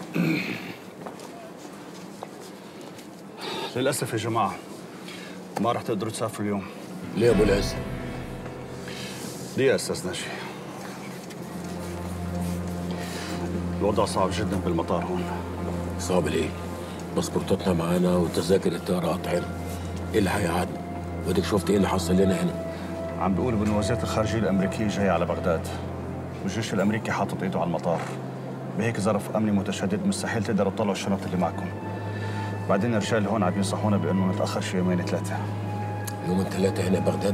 للأسف يا جماعة ما رح تقدروا تسافروا اليوم. ليه يا ابو القاسم؟ ليه يا أستاذ ناجي؟ الوضع صعب جدا بالمطار هون. صعب ليه؟ باسبورتاتنا معانا وتذاكر الطياره قاطعين. ايه اللي هيقعدنا؟ واديك شفت ايه اللي حصل لنا هنا؟ عم بيقولوا بأنه وزارة الخارجية الأمريكية جاية على بغداد، والجيش الأمريكي حاطط إيده على المطار. بهيك ظرف أمني متشدد مستحيل تقدروا تطلعوا الشنط اللي معكم. بعدين الرجال هون عم ينصحونا بأنه نتأخر شي يومين ثلاثة. يومين ثلاثه هنا بغداد؟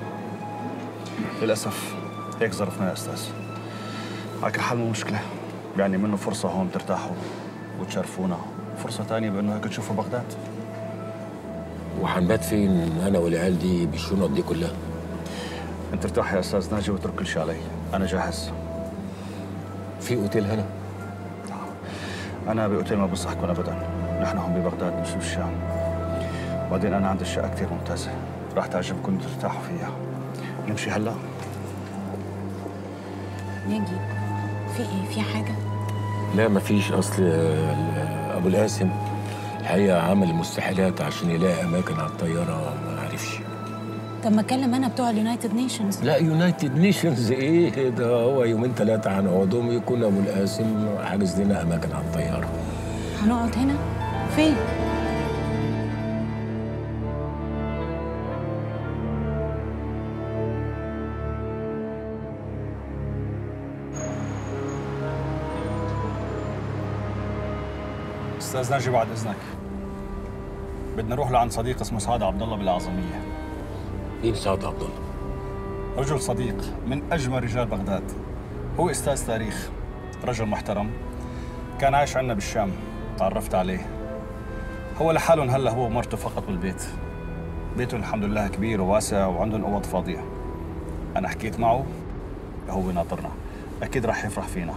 للأسف هيك ظرفنا يا أستاذ. على كل حال مو مشكلة، يعني منه فرصة هون ترتاحوا وتشرفونا، فرصة ثانية بأنه هيك تشوفوا بغداد. وحنبات فين انا والعيال دي بالشنط دي كلها؟ أنت ارتاح يا أستاذ ناجي واترك كل شيء علي، أنا جاهز. في اوتيل هنا؟ أنا بأوتيل ما بنصحكم أبداً، نحن هون ببغداد مش بالشام. وبعدين أنا عندي الشقة كثير ممتازة، راح تعجبكم ترتاحوا فيها. نمشي هلا؟ ناجي في ايه؟ في حاجة؟ لا مفيش. اصل ابو القاسم الحقيقه عمل المستحيلات عشان يلاقي اماكن على الطياره ما عرفش. طب ما اكلم انا بتوع اليونايتد نيشنز. لا يونايتد نيشنز ايه ده؟ هو يومين ثلاثه هنقعدهم يكون ابو القاسم حاجز لنا اماكن على الطياره. هنقعد هنا؟ فين؟ أستاذ ناجي بعد إذنك، بدنا نروح لعند صديق اسمه سعد عبد الله بالأعظمية. مين سعد عبد الله؟ رجل صديق من أجمل رجال بغداد، هو أستاذ تاريخ، رجل محترم، كان عايش عندنا بالشام، تعرفت عليه. هو لحالهم هلا هو ومرته فقط بالبيت. بيتهم الحمد لله كبير وواسع وعندهم أوض فاضية. أنا حكيت معه، هو ناطرنا، أكيد راح يفرح فينا.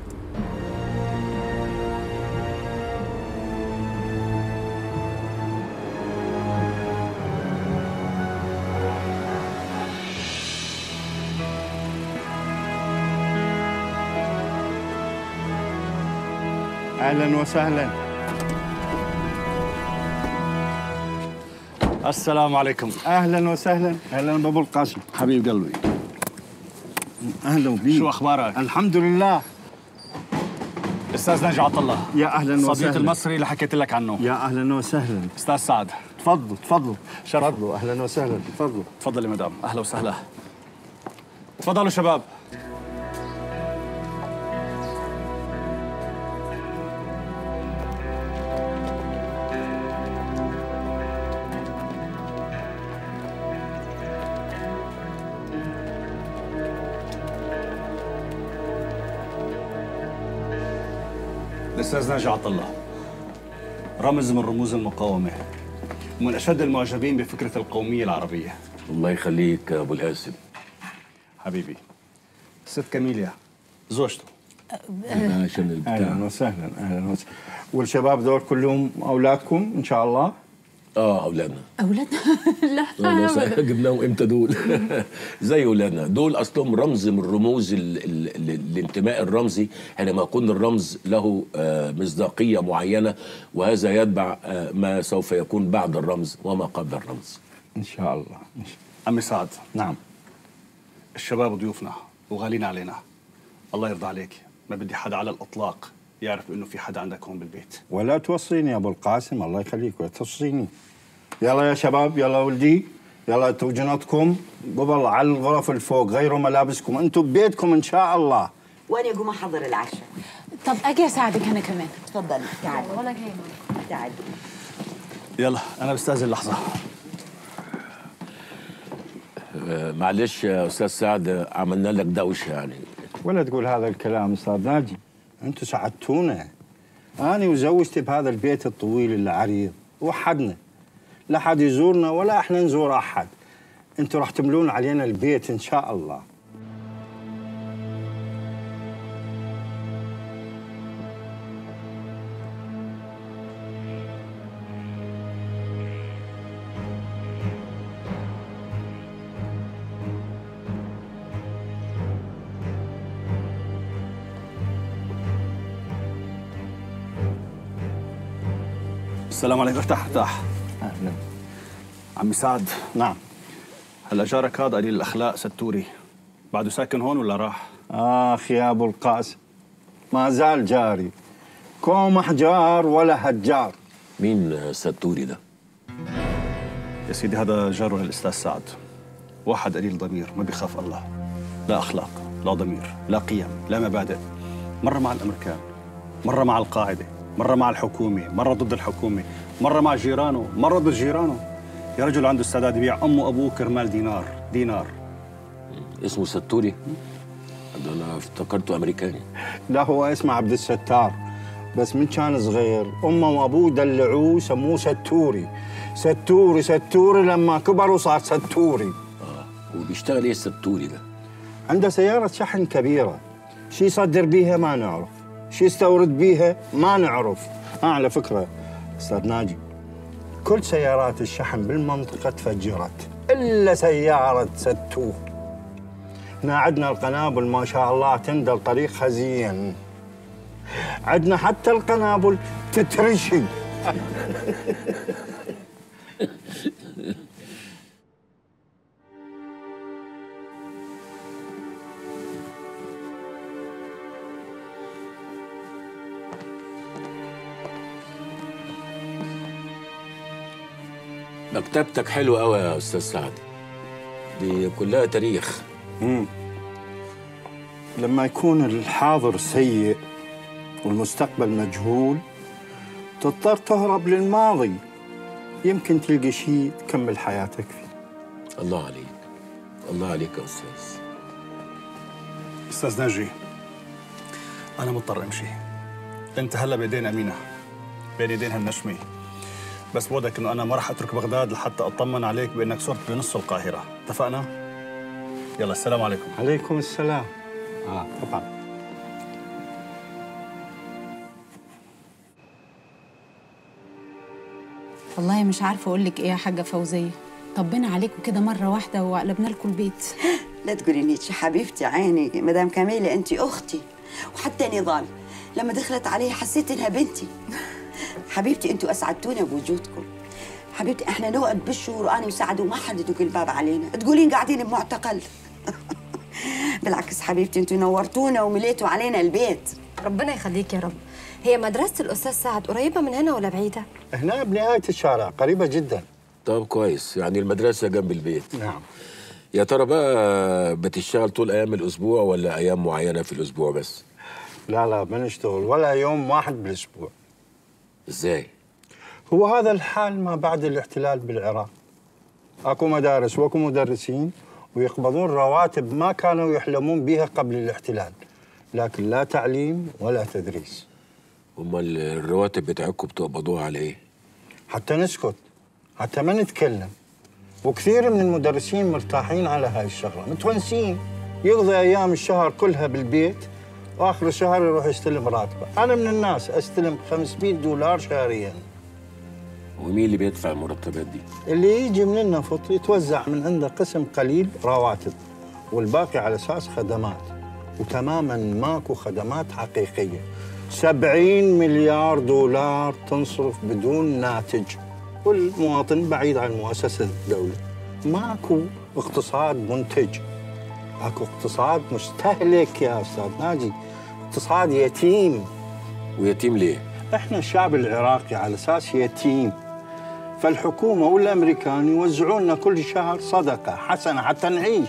اهلا وسهلا. السلام عليكم. اهلا وسهلا. اهلا بابو القاسم حبيب قلبي. اهلا بيك. شو اخبارك؟ الحمد لله. استاذ ناجي عطا الله. يا اهلا وسهلا. صديق المصري اللي حكيت لك عنه. يا اهلا وسهلا. استاذ سعد. تفضلوا تفضلوا. شرف. تفضلوا. اهلا وسهلا. تفضلوا. تفضلي مدام، اهلا وسهلا. تفضلوا شباب. الأستاذ ناجي عطا الله رمز من رموز المقاومة، ومن أشد المعجبين بفكرة القومية العربية. الله يخليك يا ابو القاسم. حبيبي. الست كاميليا زوجته. عشان البتاع. اهلا وسهلا. اهلا وسهلا. والشباب دول كلهم اولادكم ان شاء الله؟ اولادنا. اولادنا؟ لا جبناهم امتى دول؟ زي اولادنا دول، اصلهم رمز من رموز الانتماء الرمزي، حينما يكون الرمز له مصداقيه معينه، وهذا يتبع ما سوف يكون بعد الرمز وما قبل الرمز. ان شاء الله. عمي سعد. نعم. الشباب ضيوفنا وغالين علينا، الله يرضى عليك، ما بدي حدا على الاطلاق يعرف انه في حدا عندك هون بالبيت. ولا توصيني يا ابو القاسم، الله يخليك، ولا توصيني. يلا يا شباب، يلا ولدي، يلا اتركوا جنطكم قبل على الغرف الفوق، غيروا ملابسكم، انتم ببيتكم ان شاء الله. وانا اقوم احضر العشاء. طب اجي اساعدك انا كمان. تفضلي تعالي. وانا جايه. تعالي. يلا انا بستاذن لحظه. معلش يا استاذ سعد، عملنا لك دوشه يعني. ولا تقول هذا الكلام استاذ ناجي، انتم سعدتونا. انا وزوجتي بهذا البيت الطويل العريض، وحدنا لا حد يزورنا ولا احنا نزور احد. انتم راح تملون علينا البيت ان شاء الله. السلام عليكم. ارتاح. اهلا. عمي سعد، نعم. هلا جارك هذا قليل الاخلاق ستوري بعده ساكن هون ولا راح؟ اخ يا ابو القاسم، ما زال جاري، كوم احجار ولا هجار. مين ستوري ده؟ يا سيدي هذا جاره للاستاذ سعد، واحد قليل ضمير ما بيخاف الله، لا اخلاق لا ضمير لا قيم لا مبادئ، مره مع الامريكان، مره مع القاعده، مره مع الحكومه، مره ضد الحكومه، مره مع جيرانه، مره ضد جيرانه. يا رجل عنده استعداد يبيع امه وابوه كرمال دينار. اسمه ستوري؟ ده انا افتكرته امريكاني. لا هو اسمه عبد الستار، بس من كان صغير امه وابوه دلعوه سموه ستوري. ستوري لما كبر وصار ستوري. وبيشتغل ايه الستوري ده؟ عنده سيارة شحن كبيرة، شي يصدر بيها ما نعرف، شي يستورد بيها ما نعرف. على فكرة أستاذ ناجي، كل سيارات الشحن بالمنطقة تفجرت إلا سيارة ستور. هنا عندنا القنابل ما شاء الله تندل طريق خزين، عندنا حتى القنابل تترشد. مكتبتك حلوة قوي يا أستاذ سعد، دي كلها تاريخ. لما يكون الحاضر سيء والمستقبل مجهول تضطر تهرب للماضي، يمكن تلقى شيء تكمل حياتك فيه. الله عليك، الله عليك يا أستاذ. استاذ ناجي، انا مضطر امشي. انت هلا بيدين امينه، بين ايدينها النشمي، بس بودك انه انا ما راح اترك بغداد لحتى اطمن عليك بانك صرت بنص القاهره، اتفقنا؟ يلا السلام عليكم. عليكم السلام. طبعا. والله مش عارفه اقول لك ايه يا حاجه فوزيه، طبنا عليكم كده مره واحده وقلبنا لكم البيت. لا تقولي نيتشي حبيبتي، عيني مدام كميلة انت اختي، وحتى نضال لما دخلت علي حسيت انها بنتي. حبيبتي انتوا اسعدتونا بوجودكم. حبيبتي احنا نقعد بالشهور وانا وسعد وما حد يدق الباب علينا، تقولين قاعدين بمعتقل. بالعكس حبيبتي انتوا نورتونا ومليتوا علينا البيت. ربنا يخليك يا رب. هي مدرسة الأستاذ سعد قريبة من هنا ولا بعيدة؟ هنا بنهاية الشارع، قريبة جدا. طب كويس، يعني المدرسة جنب البيت. نعم. يا ترى بقى بتشتغل طول أيام الأسبوع ولا أيام معينة في الأسبوع بس؟ لا بنشتغل ولا يوم واحد بالأسبوع. إزاي؟ هو هذا الحال ما بعد الاحتلال بالعراق. اكو مدارس واكو مدرسين ويقبضون رواتب ما كانوا يحلمون بها قبل الاحتلال، لكن لا تعليم ولا تدريس. أمال الرواتب بتاعتكم بتقبضوها على إيه؟ حتى نسكت، حتى ما نتكلم. وكثير من المدرسين مرتاحين على هاي الشغله، متونسين، يقضي ايام الشهر كلها بالبيت واخر الشهر يروح يستلم راتبه. انا من الناس استلم $500 شهريا. ومين اللي بيدفع المرتبات دي؟ اللي يجي من النفط يتوزع من عنده قسم قليل رواتب والباقي على اساس خدمات، وتماما ماكو خدمات حقيقيه. $70 مليار تنصرف بدون ناتج، والمواطن بعيد عن مؤسسة الدولة. ماكو اقتصاد منتج، اكو اقتصاد مستهلك يا أستاذ ناجي، اقتصاد يتيم. ويتيم ليه؟ احنا الشعب العراقي على أساس يتيم، فالحكومة والأمريكان يوزعون لنا كل شهر صدقة حسنة حتى نعيش.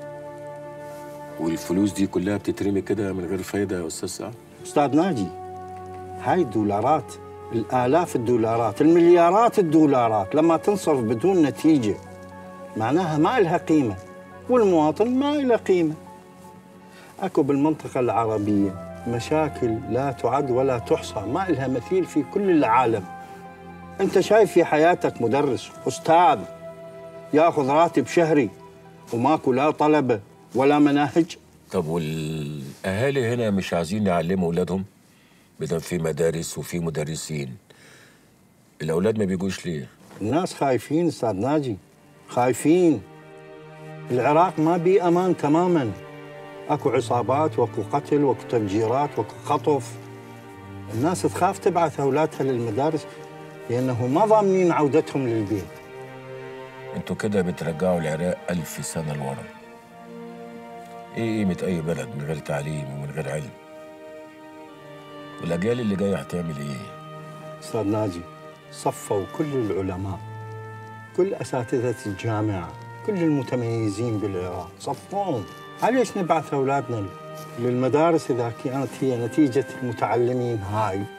والفلوس دي كلها بتترمي كده من غير فايدة يا أستاذ سعد؟ أستاذ ناجي، هاي الدولارات، الآلاف الدولارات، المليارات الدولارات لما تنصرف بدون نتيجة معناها ما لها قيمة، والمواطن ما له قيمة. أكو بالمنطقة العربية مشاكل لا تعد ولا تحصى، ما لها مثيل في كل العالم. أنت شايف في حياتك مدرس أستاذ ياخذ راتب شهري وماكو لا طلبة ولا مناهج؟ طب والأهالي هنا مش عايزين يعلموا أولادهم؟ بدل في مدارس وفي مدرسين، الأولاد ما بيجوش ليه؟ الناس خايفين أستاذ ناجي، خايفين. العراق ما بي أمان تماما، أكو عصابات واكو قتل واكو تفجيرات واكو خطف. الناس تخاف تبعث أولادها للمدارس لأنه ما ضامنين عودتهم للبيت. انتوا كده بترجعوا العراق 1000 سنة لورا. ايه قيمة أي بلد من غير تعليم ومن غير علم؟ والأجيال اللي جاية هتعمل ايه؟ أستاذ ناجي، صفوا كل العلماء، كل أساتذة الجامعة، كل المتميزين بالعراق، صفوهم. ليش نبعث أولادنا للمدارس إذا كانت هي نتيجة المتعلمين هاي